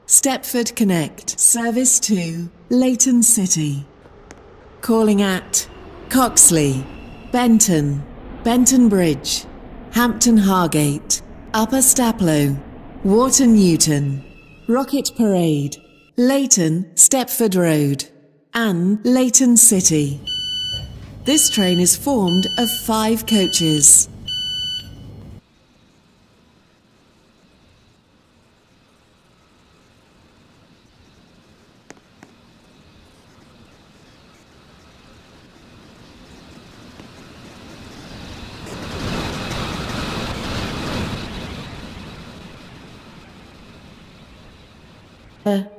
Stepford Connect, service to Leighton City. Calling at Coxley, Benton, Benton Bridge, Hampton Hargate, Upper Staplow, Wharton Newton, Rocket Parade, Leighton Stepford Road, and Leighton City. This train is formed of 5 coaches. Number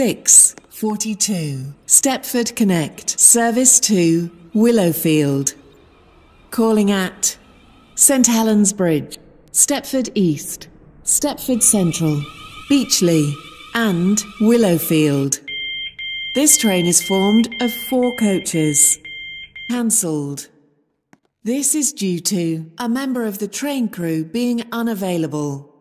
0642, Stepford Connect, service to Willowfield. Calling at St Helens Bridge, Stepford East, Stepford Central, Beechley, and Willowfield. This train is formed of 4 coaches. Cancelled. This is due to a member of the train crew being unavailable.